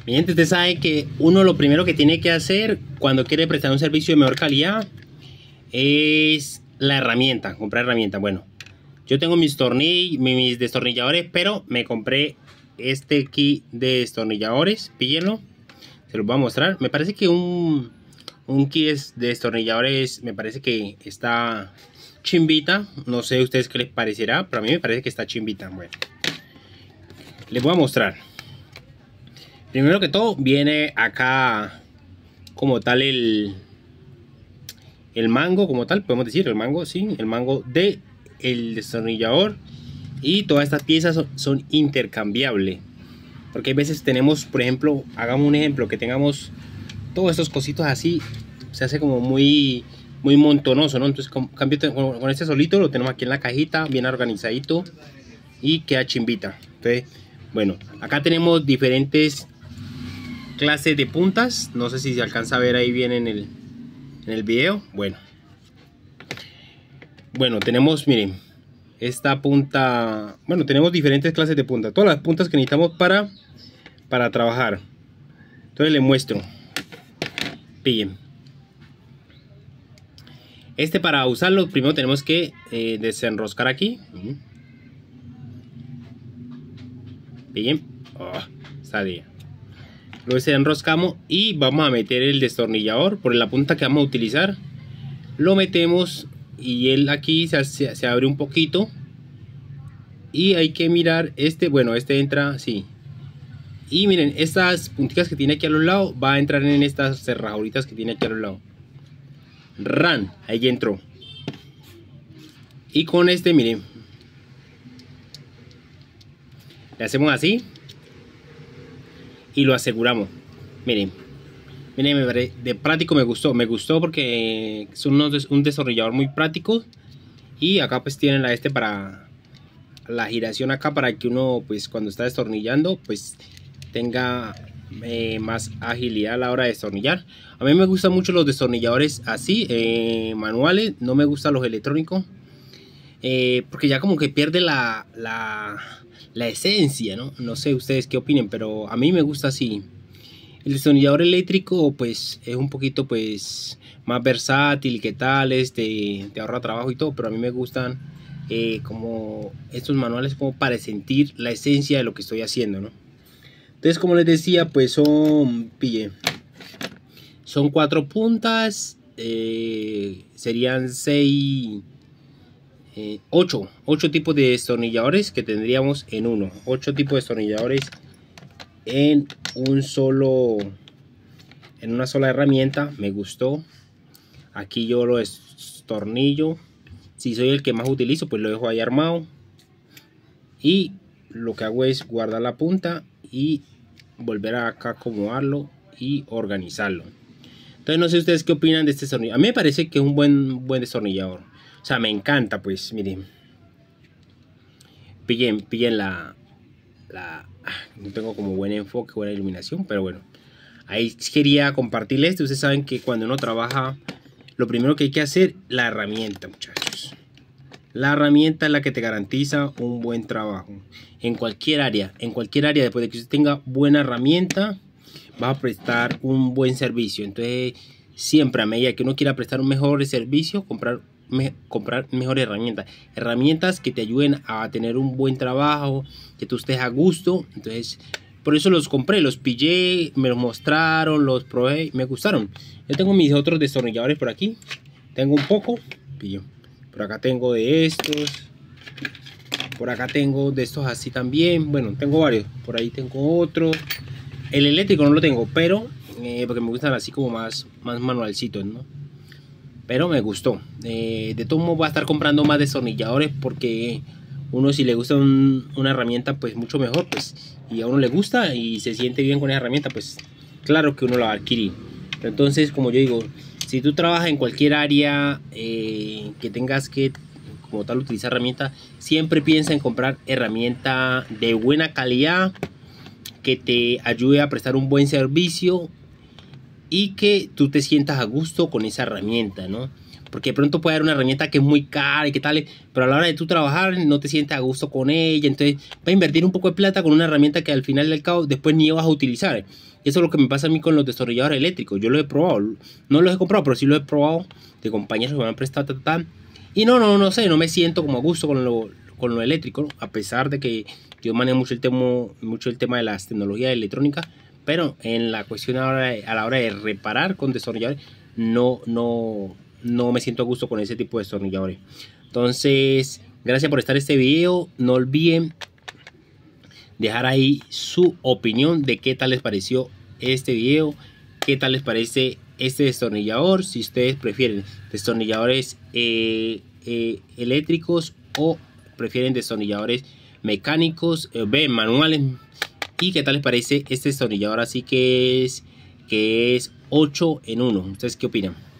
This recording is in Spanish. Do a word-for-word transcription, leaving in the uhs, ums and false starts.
Mi gente, usted sabe que uno lo primero que tiene que hacer cuando quiere prestar un servicio de mejor calidad es la herramienta, comprar herramienta. Bueno, yo tengo mis tornillos, mis destornilladores, pero me compré este kit de destornilladores. Píllenlo, se los voy a mostrar. Me parece que un, un kit de destornilladores me parece que está chimbita. No sé a ustedes qué les parecerá, pero a mí me parece que está chimbita. Bueno, les voy a mostrar. Primero que todo, viene acá como tal el, el mango, como tal, podemos decir, el mango, sí, el mango de el destornillador. Y todas estas piezas son, son intercambiables. Porque hay veces tenemos, por ejemplo, hagamos un ejemplo, que tengamos todos estos cositos así, se hace como muy, muy montonoso, ¿no? Entonces, con, cambio, con, con este solito lo tenemos aquí en la cajita, bien organizadito y queda chimbita. Entonces, bueno, acá tenemos diferentes clases de puntas. No sé si se alcanza a ver ahí bien en el, en el video. Bueno, bueno, tenemos, miren, esta punta. Bueno, tenemos diferentes clases de puntas, todas las puntas que necesitamos para, para trabajar. Entonces les muestro. Pillen. Este, para usarlo, primero tenemos que eh, desenroscar aquí. Pillen. Oh, salía. Luego se enroscamos y vamos a meter el destornillador por la punta que vamos a utilizar. Lo metemos y él aquí se, se, se abre un poquito. Y hay que mirar este, bueno, este entra así. Y miren, estas puntitas que tiene aquí a los lados va a entrar en estas cerraduritas que tiene aquí a los lados. Ran, ahí ya entró. Y con este, miren, le hacemos así y lo aseguramos. Miren, miren, de práctico me gustó, me gustó porque es un destornillador muy práctico. Y acá pues tienen la este para la giración acá, para que uno pues cuando está destornillando pues tenga eh, más agilidad a la hora de destornillar. A mí me gustan mucho los destornilladores así, eh, manuales. No me gustan los electrónicos, eh, porque ya como que pierde la, la, la esencia, ¿no? No sé ustedes qué opinen, pero a mí me gusta así. El destornillador eléctrico pues es un poquito pues más versátil, que tal, este, te ahorra trabajo y todo, pero a mí me gustan eh, como estos manuales, como para sentir la esencia de lo que estoy haciendo, ¿no? Entonces, como les decía, pues son, pille, son cuatro puntas, eh, serían seis, eh, ocho, ocho tipos de destornilladores que tendríamos en uno, ocho tipos de destornilladores en un solo, en una sola herramienta. Me gustó. Aquí yo lo destornillo. Si soy el que más utilizo, pues lo dejo ahí armado. Y lo que hago es guardar la punta y volver a acá acomodarlo y organizarlo. Entonces no sé ustedes qué opinan de este destornillador. A mí me parece que es un buen, buen destornillador. O sea, me encanta, pues, miren. Pillen, pillen la... la no tengo como buen enfoque, buena iluminación, pero bueno. Ahí quería compartirles esto. Ustedes saben que cuando uno trabaja, lo primero que hay que hacer, la herramienta, muchachos. La herramienta es la que te garantiza un buen trabajo. En cualquier área, en cualquier área, después de que usted tenga buena herramienta, va a prestar un buen servicio. Entonces, siempre a medida que uno quiera prestar un mejor servicio, comprar, me, comprar mejores herramientas. Herramientas que te ayuden a tener un buen trabajo, que tú estés a gusto. Entonces, por eso los compré, los pillé, me los mostraron, los probé, me gustaron. Yo tengo mis otros destornilladores por aquí. Tengo un poco, pillo. Por acá tengo de estos. Por acá tengo de estos así también. Bueno, tengo varios. Por ahí tengo otro. El eléctrico no lo tengo, pero eh, porque me gustan así como más, más manualcitos, ¿no? Pero me gustó. Eh, de todo modo voy a estar comprando más destornilladores, porque uno, si le gusta un, una herramienta, pues mucho mejor, pues, y a uno le gusta y se siente bien con esa herramienta, pues claro que uno la va a adquirir. Pero entonces, como yo digo, si tú trabajas en cualquier área eh, que tengas que como tal utilizar herramientas, siempre piensa en comprar herramienta de buena calidad, que te ayude a prestar un buen servicio y que tú te sientas a gusto con esa herramienta, ¿no? porque de pronto puede haber una herramienta que es muy cara y que tal, pero a la hora de tú trabajar no te sientes a gusto con ella, entonces vas a invertir un poco de plata con una herramienta que al final del cabo después ni vas a utilizar. Eso es lo que me pasa a mí con los destornilladores eléctricos. Yo lo he probado, no los he comprado, pero sí lo he probado de compañeros que me han prestado, ta, ta, ta, y no, no, no sé, no me siento como a gusto con lo, con lo eléctrico, ¿no? A pesar de que yo manejo mucho el tema, mucho el tema de las tecnologías electrónicas, pero en la cuestión ahora, a la hora de reparar con destornilladores, no, no, no me siento a gusto con ese tipo de destornilladores. Entonces, gracias por estar en este video. No olviden dejar ahí su opinión de qué tal les pareció este video, qué tal les parece este destornillador, si ustedes prefieren destornilladores eh, eh, eléctricos o prefieren destornilladores mecánicos, eh, manuales, y qué tal les parece este destornillador así que es que es ocho en uno. ¿Ustedes qué opinan?